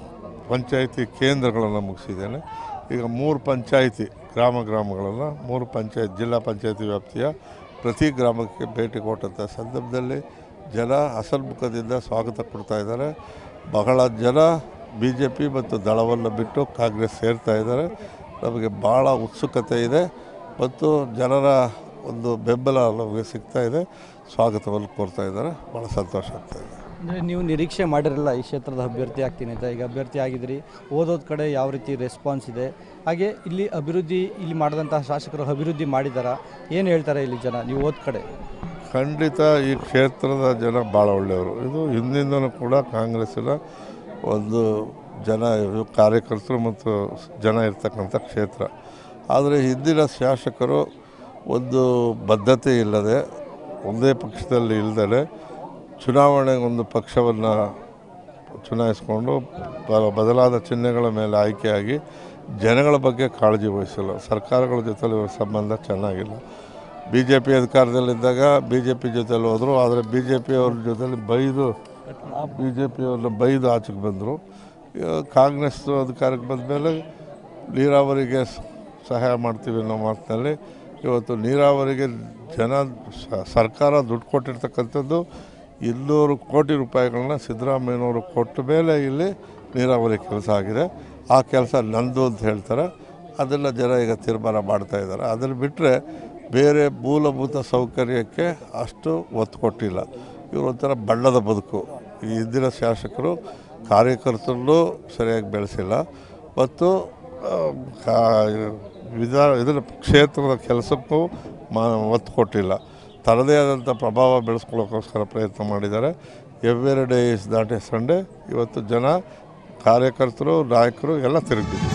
ಪಂಚಾಯಿತಿ ಕೇಂದ್ರಗಳನ್ನು ಮುಗಿಸಿದ್ದೇನೆ. ಈಗ ಮೂರು ಪಂಚಾಯಿತಿ ಗ್ರಾಮ ಗ್ರಾಮಗಳನ್ನು ಮೂರು ಪಂಚಾಯತ್ ಜಿಲ್ಲಾ ಪಂಚಾಯತಿ ವ್ಯಾಪ್ತಿಯ ಪ್ರತಿ ಗ್ರಾಮಕ್ಕೆ ಭೇಟಿ ಕೊಟ್ಟಂಥ ಸಂದರ್ಭದಲ್ಲಿ ಜನ ಹಸನ್ಮುಖದಿಂದ ಸ್ವಾಗತ ಕೊಡ್ತಾ ಇದ್ದಾರೆ. ಬಹಳ ಜನ ಬಿ ಜೆ ಪಿ ಮತ್ತು ದಳವನ್ನು ಬಿಟ್ಟು ಕಾಂಗ್ರೆಸ್ ಸೇರ್ತಾ ಇದ್ದಾರೆ. ನಮಗೆ ಭಾಳ ಉತ್ಸುಕತೆ ಇದೆ ಮತ್ತು ಜನರ ಒಂದು ಬೆಂಬಲ ನಮಗೆ ಸಿಗ್ತಾ ಇದೆ. ಸ್ವಾಗತವನ್ನು ಕೋರ್ತಾ ಇದ್ದಾರೆ. ಭಾಳ ಸಂತೋಷ ಆಗ್ತಾ ಇದೆ. ಅಂದರೆ ನೀವು ನಿರೀಕ್ಷೆ ಮಾಡಿರಲ್ಲ ಈ ಕ್ಷೇತ್ರದ ಅಭ್ಯರ್ಥಿ ಆಗ್ತೀನಿ ಅಂತ. ಈಗ ಅಭ್ಯರ್ಥಿ ಆಗಿದ್ರಿ, ಓದೋದ ಕಡೆ ಯಾವ ರೀತಿ ರೆಸ್ಪಾನ್ಸ್ ಇದೆ, ಹಾಗೆ ಇಲ್ಲಿ ಅಭಿವೃದ್ಧಿ ಇಲ್ಲಿ ಮಾಡಿದಂತಹ ಶಾಸಕರು ಅಭಿವೃದ್ಧಿ ಮಾಡಿದಾರಾ, ಏನು ಹೇಳ್ತಾರೆ ಇಲ್ಲಿ ಜನ ನೀವು ಓದ್ ಕಡೆ? ಖಂಡಿತ ಈ ಕ್ಷೇತ್ರದ ಜನ ಭಾಳ ಒಳ್ಳೆಯವರು. ಇದು ಹಿಂದಿಂದಲೂ ಕೂಡ ಕಾಂಗ್ರೆಸ್ಸಿನ ಒಂದು ಜನ ಕಾರ್ಯಕರ್ತರು ಮತ್ತು ಜನ ಇರ್ತಕ್ಕಂಥ ಕ್ಷೇತ್ರ. ಆದರೆ ಹಿಂದಿನ ಶಾಸಕರು ಒಂದು ಬದ್ಧತೆ ಇಲ್ಲದೆ ಒಂದೇ ಪಕ್ಷದಲ್ಲಿ ಇಲ್ಲದೆ ಚುನಾವಣೆಗೆ ಒಂದು ಪಕ್ಷವನ್ನು ಚುನಾಯಿಸಿಕೊಂಡು ಬದಲಾದ ಚಿಹ್ನೆಗಳ ಮೇಲೆ ಆಯ್ಕೆಯಾಗಿ ಜನಗಳ ಬಗ್ಗೆ ಕಾಳಜಿ ವಹಿಸಲ್ಲ. ಸರ್ಕಾರಗಳ ಜೊತೆಲಿ ಇವ್ರ ಸಂಬಂಧ ಚೆನ್ನಾಗಿಲ್ಲ. ಬಿ ಜೆ ಪಿ ಅಧಿಕಾರದಲ್ಲಿದ್ದಾಗ ಬಿ ಜೆ ಪಿ ಜೊತೆಲಿ ಹೋದರು. ಆದರೆ ಬಿ ಜೆ ಪಿಯವ್ರ ಜೊತೆಲಿ ಬೈದು ಬಿ ಜೆ ಪಿಯವ್ರನ್ನ ಬೈದು ಆಚೆಗೆ ಬಂದರು. ಕಾಂಗ್ರೆಸ್ ಅಧಿಕಾರಕ್ಕೆ ಬಂದ ಮೇಲೆ ನೀರಾವರಿಗೆ ಸಹಾಯ ಮಾಡ್ತೀವಿ ಅನ್ನೋ ಮಾತಿನಲ್ಲಿ ಇವತ್ತು ನೀರಾವರಿಗೆ ಜನ ಸರ್ಕಾರ ದುಡ್ಡು ಕೊಟ್ಟಿರ್ತಕ್ಕಂಥದ್ದು ಇನ್ನೂರು ಕೋಟಿ ರೂಪಾಯಿಗಳನ್ನ ಸಿದ್ದರಾಮಯ್ಯನವರು ಕೊಟ್ಟ ಮೇಲೆ ಇಲ್ಲಿ ನೀರಾವರಿ ಕೆಲಸ ಆಗಿದೆ. ಆ ಕೆಲಸ ನಂದು ಅಂತ ಹೇಳ್ತಾರೆ. ಅದನ್ನು ಜನ ಈಗ ತೀರ್ಮಾನ ಮಾಡ್ತಾಯಿದ್ದಾರೆ. ಅದನ್ನು ಬಿಟ್ಟರೆ ಬೇರೆ ಮೂಲಭೂತ ಸೌಕರ್ಯಕ್ಕೆ ಅಷ್ಟು ಒತ್ತು ಕೊಟ್ಟಿಲ್ಲ. ಇವರು ಒಂಥರ ಬಣ್ಣದ ಬದುಕು. ಈ ಹಿಂದಿನ ಶಾಸಕರು ಕಾರ್ಯಕರ್ತರನ್ನು ಸರಿಯಾಗಿ ಬೆಳೆಸಿಲ್ಲ ಮತ್ತು ವಿಧಾನ ಇದರ ಕ್ಷೇತ್ರದ ಕೆಲಸಕ್ಕೂ ಮಾ ಒತ್ತು ಕೊಟ್ಟಿಲ್ಲ. ತನ್ನದೇ ಆದಂಥ ಪ್ರಭಾವ ಬೆಳೆಸ್ಕೊಳ್ಳೋಕ್ಕೋಸ್ಕರ ಪ್ರಯತ್ನ ಮಾಡಿದ್ದಾರೆ. Every day is not a Sunday. ಇವತ್ತು ಜನ ಕಾರ್ಯಕರ್ತರು ನಾಯಕರು ಎಲ್ಲ ತಿರುಗಿದ್ದಾರೆ.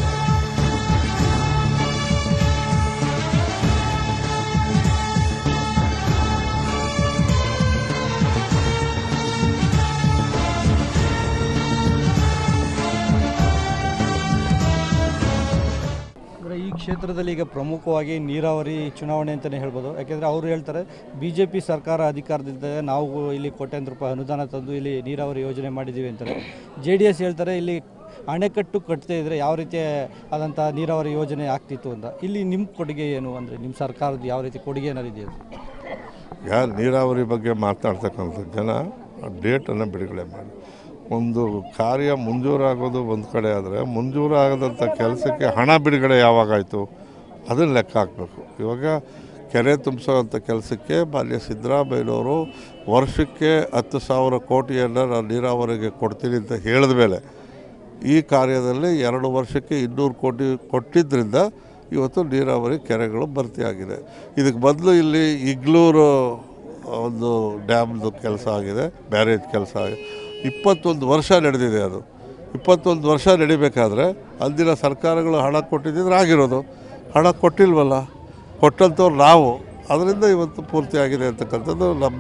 ಈ ಕ್ಷೇತ್ರದಲ್ಲಿ ಈಗ ಪ್ರಮುಖವಾಗಿ ನೀರಾವರಿ ಚುನಾವಣೆ ಅಂತಲೇ ಹೇಳ್ಬೋದು. ಯಾಕೆಂದರೆ ಅವರು ಹೇಳ್ತಾರೆ ಬಿ ಜೆ ಪಿ ಸರ್ಕಾರ ಅಧಿಕಾರದಿದ್ದಾಗ ನಾವು ಇಲ್ಲಿ ಕೋಟ್ಯಾಂತರ ರೂಪಾಯಿ ಅನುದಾನ ತಂದು ಇಲ್ಲಿ ನೀರಾವರಿ ಯೋಜನೆ ಮಾಡಿದ್ದೀವಿ ಅಂತಾರೆ. ಜೆ ಡಿ ಎಸ್ ಹೇಳ್ತಾರೆ ಇಲ್ಲಿ ಅಣೆಕಟ್ಟು ಕಟ್ಟದೇ ಇದ್ದರೆ ಯಾವ ರೀತಿ ಆದಂಥ ನೀರಾವರಿ ಯೋಜನೆ ಆಗ್ತಿತ್ತು ಅಂತ. ಇಲ್ಲಿ ನಿಮ್ಮ ಕೊಡುಗೆ ಏನು, ಅಂದರೆ ನಿಮ್ಮ ಸರ್ಕಾರದ ಯಾವ ರೀತಿ ಕೊಡುಗೆ ಏನಾರು ಇದೆಯಾ? ಯಾರು ನೀರಾವರಿ ಬಗ್ಗೆ ಮಾತನಾಡ್ತಕ್ಕಂಥ ಜನ ಡೇಟನ್ನು ಬಿಡುಗಡೆ ಮಾಡಿ ಒಂದು ಕಾರ್ಯ ಮಂಜೂರಾಗೋದು ಒಂದು ಕಡೆ ಆದರೆ ಮಂಜೂರಾಗದಂಥ ಕೆಲಸಕ್ಕೆ ಹಣ ಬಿಡುಗಡೆ ಯಾವಾಗಾಯಿತು ಅದನ್ನು ಲೆಕ್ಕ ಹಾಕಬೇಕು. ಇವಾಗ ಕೆರೆ ತುಂಬಿಸೋವಂಥ ಕೆಲಸಕ್ಕೆ ಮಾನ್ಯ ಸಿದ್ದರಾಮಯ್ಯನವರು ವರ್ಷಕ್ಕೆ ಹತ್ತು ಸಾವಿರ ಕೋಟಿಯನ್ನು ನಾನು ನೀರಾವರಿಗೆ ಕೊಡ್ತೀನಿ ಅಂತ ಹೇಳಿದ ಮೇಲೆ ಈ ಕಾರ್ಯದಲ್ಲಿ ಎರಡು ವರ್ಷಕ್ಕೆ ಇನ್ನೂರು ಕೋಟಿ ಕೊಟ್ಟಿದ್ದರಿಂದ ಇವತ್ತು ನೀರಾವರಿ ಕೆರೆಗಳು ಭರ್ತಿಯಾಗಿದೆ. ಇದಕ್ಕೆ ಮೊದಲು ಇಲ್ಲಿ ಇಗ್ಲೂರು ಒಂದು ಡ್ಯಾಮ್ದು ಕೆಲಸ ಆಗಿದೆ, ಬ್ಯಾರೇಜ್ ಕೆಲಸ ಆಗಿದೆ. ಇಪ್ಪತ್ತೊಂದು ವರ್ಷ ನಡೆದಿದೆ. ಅದು ಇಪ್ಪತ್ತೊಂದು ವರ್ಷ ನಡಿಬೇಕಾದ್ರೆ ಅಂದಿನ ಸರ್ಕಾರಗಳು ಹಣ ಕೊಟ್ಟಿದ್ದರೆ ಆಗಿರೋದು. ಹಣ ಕೊಟ್ಟಿಲ್ವಲ್ಲ, ಕೊಟ್ಟಂಥವ್ರು ನಾವು. ಅದರಿಂದ ಇವತ್ತು ಪೂರ್ತಿಯಾಗಿದೆ ಅಂತಕ್ಕಂಥದ್ದು ನಮ್ಮ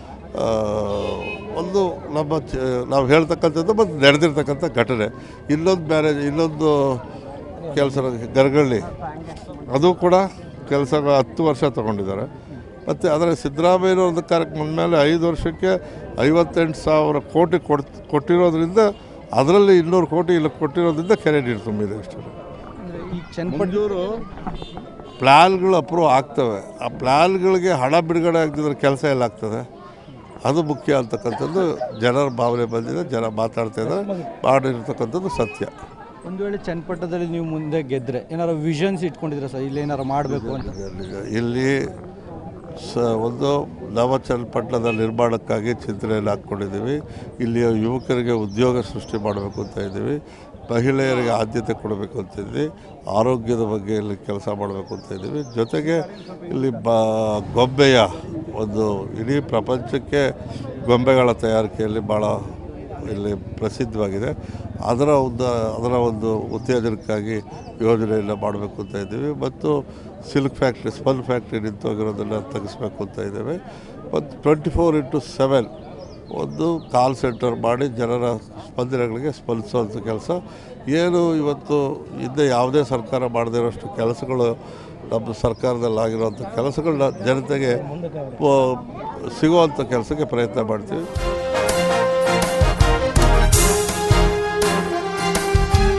ಒಂದು ನಮ್ಮ ಚ ನಾವು ಹೇಳ್ತಕ್ಕಂಥದ್ದು ಮತ್ತು ನಡೆದಿರ್ತಕ್ಕಂಥ ಘಟನೆ. ಇನ್ನೊಂದು ಬ್ಯಾರೇಜ್ ಇನ್ನೊಂದು ಕೆಲಸ ಗರ್ಗಳ್ಳಿ ಅದು ಕೂಡ ಕೆಲಸ ಹತ್ತು ವರ್ಷ ತೊಗೊಂಡಿದ್ದಾರೆ. ಮತ್ತು ಅದರ ಸಿದ್ದರಾಮಯ್ಯನವ್ರದ್ದು ಕಾರ್ಯಕ್ರಮದ ಮೇಲೆ ಐದು ವರ್ಷಕ್ಕೆ ಐವತ್ತೆಂಟು ಸಾವಿರ ಕೋಟಿ ಕೊಡ್ ಕೊಟ್ಟಿರೋದ್ರಿಂದ ಅದರಲ್ಲಿ ಇನ್ನೂರು ಕೋಟಿ ಇಲ್ಲಿ ಕೊಟ್ಟಿರೋದ್ರಿಂದ ಕೆರೆ ನೀರು ತುಂಬಿದೆ. ಅಷ್ಟೇ. ಈ ಚನ್ನಪಟ್ಟೂರು ಪ್ಲ್ಯಾನ್ಗಳು ಅಪ್ರೂವ್ ಆಗ್ತವೆ. ಆ ಪ್ಲ್ಯಾನ್ಗಳಿಗೆ ಹಣ ಬಿಡುಗಡೆ ಆಗ್ತಿದ್ರೆ ಕೆಲಸ ಎಲ್ಲ ಆಗ್ತದೆ. ಅದು ಮುಖ್ಯ ಅಂತಕ್ಕಂಥದ್ದು ಜನರ ಭಾವನೆ ಬಂದಿದೆ. ಜನ ಮಾತಾಡ್ತಾ ಇದ್ದಾರೆ, ಮಾಡಿರ್ತಕ್ಕಂಥದ್ದು ಸತ್ಯ. ಒಂದು ವೇಳೆ ಚನ್ನಪಟ್ಟಣದಲ್ಲಿ ನೀವು ಮುಂದೆ ಗೆದ್ದರೆ ಏನಾರು ವಿಷನ್ಸ್ ಇಟ್ಕೊಂಡಿದ್ರೆ ಸರ್ ಇಲ್ಲಿ ಏನಾರು ಮಾಡಬೇಕು ಅಂತ? ಇಲ್ಲಿ ಸ ಒಂದು ನವ ಚನ್ನಪಟ್ಟಣದ ನಿರ್ಮಾಣಕ್ಕಾಗಿ ಚಿಂತನೆಯನ್ನು ಹಾಕ್ಕೊಂಡಿದ್ದೀವಿ. ಇಲ್ಲಿಯ ಯುವಕರಿಗೆ ಉದ್ಯೋಗ ಸೃಷ್ಟಿ ಮಾಡಬೇಕು ಅಂತ ಇದ್ದೀವಿ. ಮಹಿಳೆಯರಿಗೆ ಆದ್ಯತೆ ಕೊಡಬೇಕು ಅಂತಿದ್ವಿ. ಆರೋಗ್ಯದ ಬಗ್ಗೆ ಇಲ್ಲಿ ಕೆಲಸ ಮಾಡಬೇಕು ಅಂತ ಇದ್ದೀವಿ. ಜೊತೆಗೆ ಇಲ್ಲಿ ಬ ಗೊಂಬೆಯ ಒಂದು ಇಡೀ ಪ್ರಪಂಚಕ್ಕೆ ಗೊಂಬೆಗಳ ತಯಾರಿಕೆಯಲ್ಲಿ ಭಾಳ ಇಲ್ಲಿ ಪ್ರಸಿದ್ಧವಾಗಿದೆ. ಅದರ ಒಂದು ಅದರ ಒಂದು ಉತ್ತೇಜನಕ್ಕಾಗಿ ಯೋಜನೆಯನ್ನು ಮಾಡಬೇಕು ಅಂತ ಇದ್ದೀವಿ. ಮತ್ತು ಸಿಲ್ಕ್ ಫ್ಯಾಕ್ಟ್ರಿ ಸ್ಪನ್ ಫ್ಯಾಕ್ಟ್ರಿ ನಿಂತೋಗಿರೋದನ್ನು ತೆಗೆಸಬೇಕು ಅಂತ ಇದ್ದೇವೆ. ಮತ್ತು ಟ್ವೆಂಟಿ ಫೋರ್ ಇಂಟು ಸೆವೆನ್ ಒಂದು ಕಾಲ್ ಸೆಂಟರ್ ಮಾಡಿ ಜನರ ಸ್ಪಂದನೆಗಳಿಗೆ ಸ್ಪಂದಿಸುವಂಥ ಕೆಲಸ ಏನು ಇವತ್ತು ಹಿಂದೆ ಯಾವುದೇ ಸರ್ಕಾರ ಮಾಡದೇ ಇರೋಷ್ಟು ಕೆಲಸಗಳು ನಮ್ಮ ಸರ್ಕಾರದಲ್ಲಿ ಆಗಿರುವಂಥ ಕೆಲಸಗಳನ್ನ ಜನತೆಗೆ ಸಿಗುವಂಥ ಕೆಲಸಕ್ಕೆ ಪ್ರಯತ್ನ ಮಾಡ್ತೀವಿ.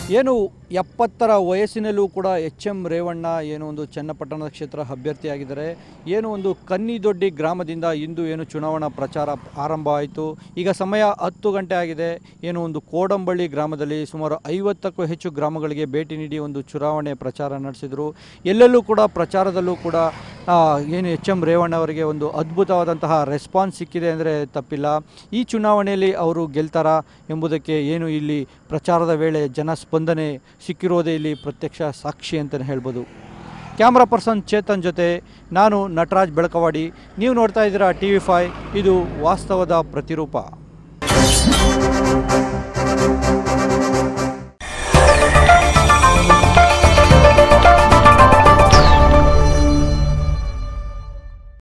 ಏನು ಎಪ್ಪತ್ತರ ವಯಸ್ಸಿನಲ್ಲೂ ಕೂಡ ಎಚ್ ಎಂ ರೇವಣ್ಣ ಏನು ಒಂದು ಚನ್ನಪಟ್ಟಣ ಕ್ಷೇತ್ರ ಅಭ್ಯರ್ಥಿಯಾಗಿದ್ದಾರೆ. ಏನು ಒಂದು ಕನ್ನಿದೊಡ್ಡಿ ಗ್ರಾಮದಿಂದ ಇಂದು ಏನು ಚುನಾವಣಾ ಪ್ರಚಾರ ಆರಂಭ ಆಯಿತು. ಈಗ ಸಮಯ ಹತ್ತು ಗಂಟೆ ಆಗಿದೆ. ಏನು ಒಂದು ಕೋಡಂಬಳ್ಳಿ ಗ್ರಾಮದಲ್ಲಿ ಸುಮಾರು ಐವತ್ತಕ್ಕೂ ಹೆಚ್ಚು ಗ್ರಾಮಗಳಿಗೆ ಭೇಟಿ ನೀಡಿ ಒಂದು ಚುನಾವಣೆ ಪ್ರಚಾರ ನಡೆಸಿದರು. ಎಲ್ಲೆಲ್ಲೂ ಕೂಡ ಪ್ರಚಾರದಲ್ಲೂ ಕೂಡ ಏನು ಎಚ್ ಎಂ ರೇವಣ್ಣ ಅವರಿಗೆ ಒಂದು ಅದ್ಭುತವಾದಂತಹ ರೆಸ್ಪಾನ್ಸ್ ಸಿಕ್ಕಿದೆ ಅಂದರೆ ತಪ್ಪಿಲ್ಲ. ಈ ಚುನಾವಣೆಯಲ್ಲಿ ಅವರು ಗೆಲ್ತಾರಾ ಎಂಬುದಕ್ಕೆ ಏನು ಇಲ್ಲಿ ಪ್ರಚಾರದ ವೇಳೆ ಜನ ಸ್ಪಂದನೆ ಸಿಕ್ಕಿರೋದೇ ಇಲ್ಲಿ ಪ್ರತ್ಯಕ್ಷ ಸಾಕ್ಷಿ ಅಂತಲೇ ಹೇಳ್ಬೋದು. ಕ್ಯಾಮ್ರಾ ಪರ್ಸನ್ ಚೇತನ್ ಜೊತೆ ನಾನು ನಟರಾಜ್ ಬೆಳಕವಾಡಿ. ನೀವು ನೋಡ್ತಾ ಇದ್ದೀರಾ ಟಿ ವಿ ಫೈವ್, ಇದು ವಾಸ್ತವದ ಪ್ರತಿರೂಪ.